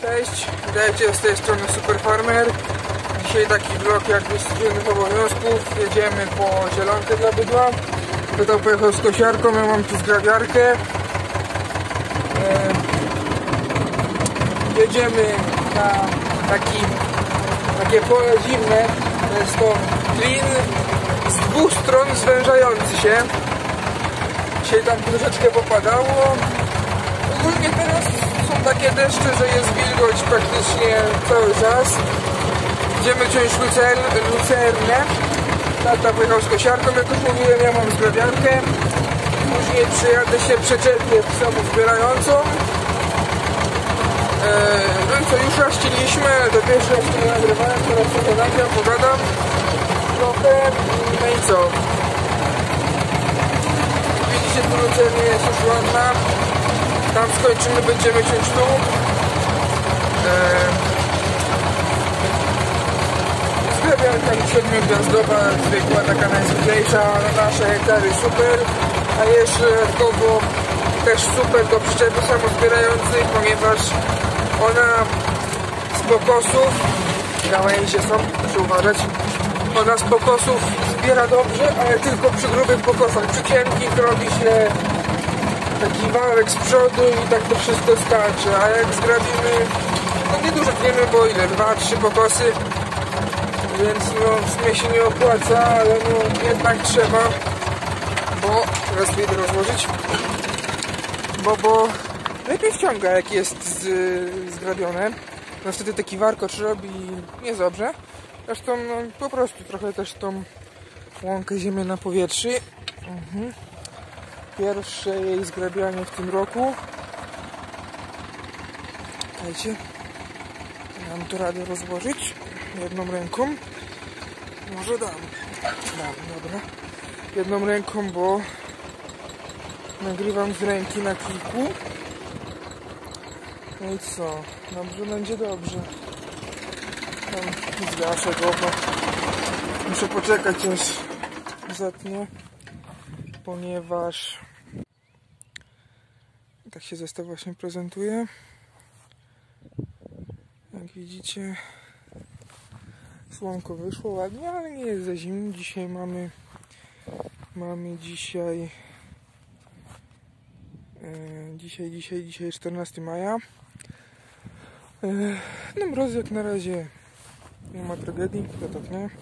Cześć, witajcie, z tej strony Super Farmer. Dzisiaj taki vlog jakby z codziennych obowiązków. Jedziemy po zielonkę dla bydła. Tata pojechał z kosiarką, ja mam tu zgrabiarkę. Jedziemy na takie pole zimne. To jest to klin z dwóch stron zwężający się. Dzisiaj tam troszeczkę popadało. Ogólnie teraz są takie deszcze, że jest wilgoć praktycznie cały czas. Idziemy wziąć lucernę. Tata pojechał z kosiarką, jak już mówiłem, ja mam zgrabiarkę. Później przyjadę się przyczepię w samozbierającą. No i co, już ściliśmy, ale to pierwszy raz nie nagrywałem, teraz trochę nagram, pogadam trochę. No i co? Widzicie, tu lucernia jest już ładna. Tam skończymy, będziemy ciąć tu. Zgrabiarka 7-gwiazdowa, zwykła, taka najzwyklejsza, na nasze hektary super. A jeszcze dodatkowo też super do przyczepy samozbierającej, ponieważ ona z pokosów, gałęzie są, muszę uważać, ona z pokosów zbiera dobrze, ale tylko przy grubych pokosach. Przy cienkich robi się taki wałek z przodu i tak to wszystko starczy, a jak zgrabimy, no niedużo tniemy, bo ile? 2-3 pokosy, więc no w sumie się nie opłaca, ale no jednak trzeba, bo teraz wyjdę rozłożyć, bo lepiej wciąga, jak jest zgrabione. No wtedy taki warkocz robi niedobrze. Zresztą no, po prostu trochę też tą łąkę ziemię na powietrzu. Pierwsze jej zgrabianie w tym roku. Słuchajcie, dam to radę rozłożyć jedną ręką. Może dam, dobra. Jedną ręką, bo nagrywam z ręki na kilku. No i co? Dobrze będzie dobrze. Tam zgaszę go, bo muszę poczekać, aż zatnie, ponieważ tak się zestaw właśnie prezentuje. Jak widzicie, słonko wyszło ładnie, ale nie jest za zimno. Dzisiaj mamy dzisiaj 14 maja. No mrozy jak na razie nie ma tragedii, to tak nie.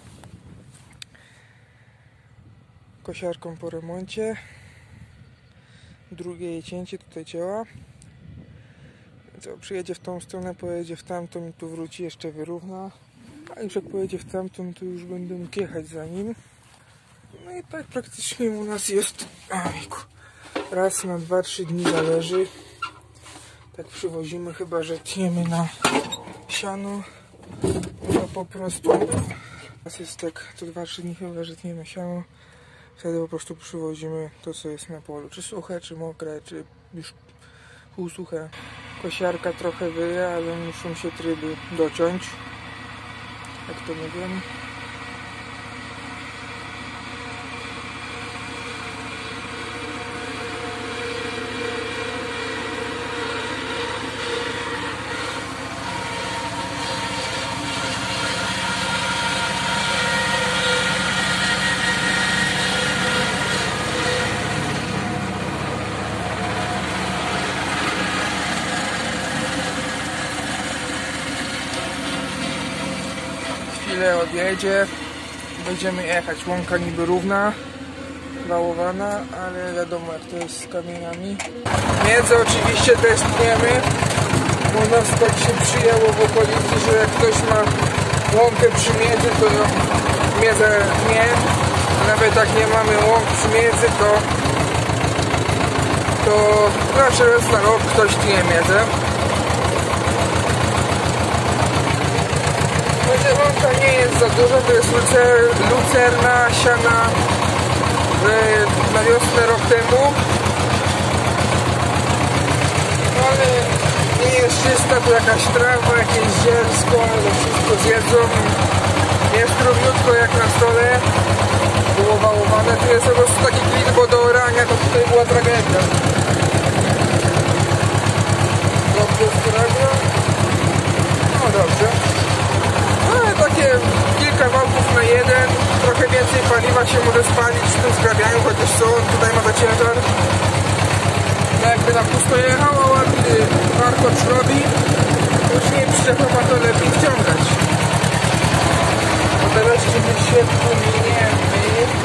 Kosiarką po remoncie. Drugie jej cięcie tutaj cięła. Co, przyjedzie w tą stronę, pojedzie w tamtą i tu wróci, jeszcze wyrówna. A już jak pojedzie w tamtą, to już będę mógł jechać za nim. No i tak praktycznie u nas jest raz na 2-3 dni zależy. Tak przywozimy, chyba że tniemy na siano. No po prostu raz jest tak co 2-3 dni, chyba że tniemy na siano. Wtedy po prostu przywozimy to, co jest na polu. Czy suche, czy mokre, czy już półsuche. Kosiarka trochę wyje, ale muszą się tryby dociąć. Jak to mówię. Odjedzie, będziemy jechać. Łąka niby równa, wałowana, ale wiadomo jak to jest z kamieniami. Miedzę oczywiście też tniemy, bo nas tak się przyjęło w okolicy, że jak ktoś ma łąkę przy miedzy, to miedzę tnie. Nawet jak nie mamy łąk przy miedzy, to zawsze raz na rok ktoś tnie miedzę. Łąka nie jest za dużo, to jest lucerna siana na wiosnę rok temu. No ale nie jest czysta, to jakaś trawa, jakieś zielsko, ale wszystko zjedzą. Jest równiutko jak na stole. Było wałowane, tu jest po prostu taki klin, bo do orania to tutaj była tragedia. Dobrze sprawia. to jechała ładny warkocz robi, później przyczepa ma to lepiej wciągać. A teraz żeby się pominiemy.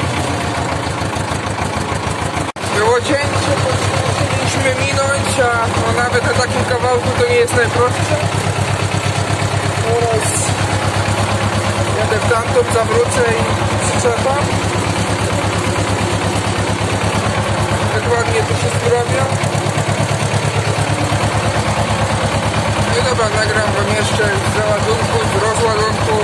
Było cięcie, bo musieliśmy minąć, a no nawet na takim kawałku to nie jest najprostsze. Teraz jadę w tamtą, zawrócę i przyczepam. Tak ładnie to się sprawia. No i dobra, nagram wam jeszcze z załadunku, z rozładunku.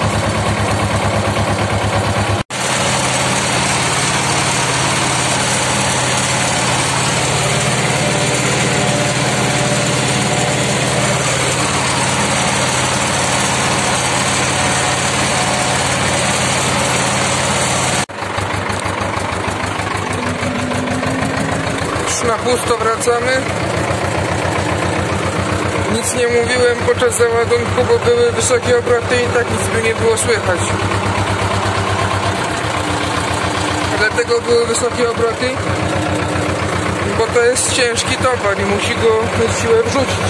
Na pusto wracamy. Nic nie mówiłem podczas załadunku, bo były wysokie obroty i tak nic by nie było słychać. Dlatego były wysokie obroty, bo to jest ciężki towar i musi go na siłę wrzucić.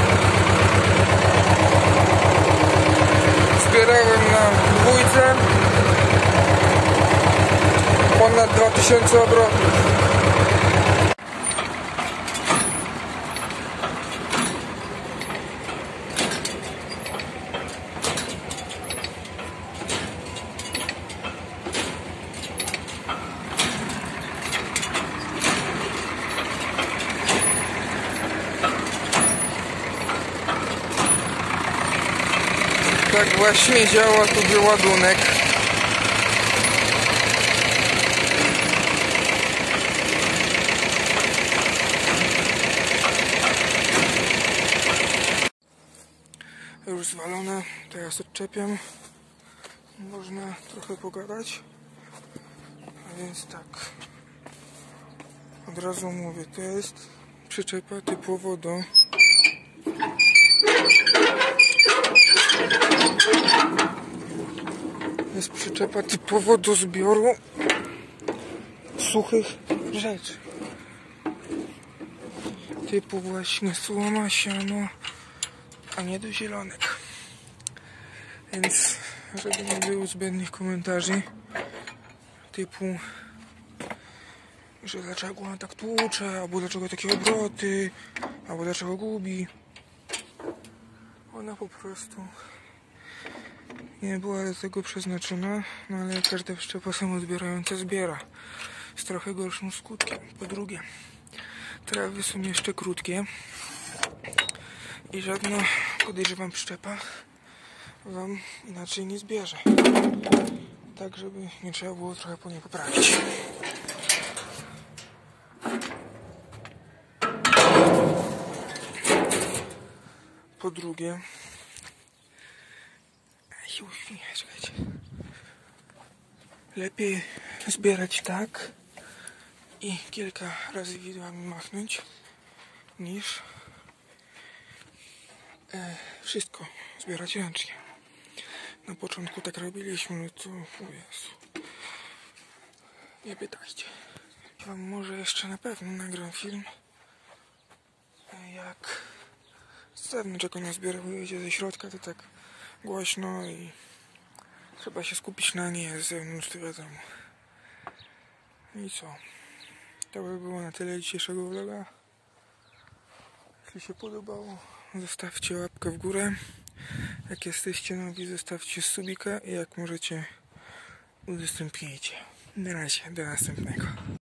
Zbierałem na dwójce ponad 2000 obrotów. Tak właśnie działa tu wyładunek. Już zwalone, teraz odczepiam. Można trochę pogadać. A więc tak. Od razu mówię, to jest przyczepa typowo do zbioru suchych rzeczy. Typu właśnie słoma, siano, a nie do zielonek. Więc żeby nie było zbędnych komentarzy typu, że dlaczego ona tak tłucze, albo dlaczego takie obroty, albo dlaczego gubi. Ona po prostu nie była do tego przeznaczona, no ale każda przyczepa samozbierająca zbiera z trochę gorszym skutkiem. Po drugie, trawy są jeszcze krótkie i żadna, podejrzewam, przyczepa wam inaczej nie zbierze. Tak, żeby nie trzeba było trochę po niej poprawić. Po drugie, czekajcie, lepiej zbierać tak i kilka razy widłami machnąć, niż wszystko zbierać ręcznie. Na początku tak robiliśmy, no to o Jezu, nie pytajcie. Wam może jeszcze na pewno nagram film, jak z zewnątrz, jak ona zbierujecie, ze środka to tak głośno i trzeba się skupić na nie, z zewnątrz to wiadomo. I co? To by było na tyle dzisiejszego vloga. Jeśli się podobało, zostawcie łapkę w górę. Jak jesteście nowi, zostawcie subika i jak możecie, udostępnijcie. Na razie, do następnego.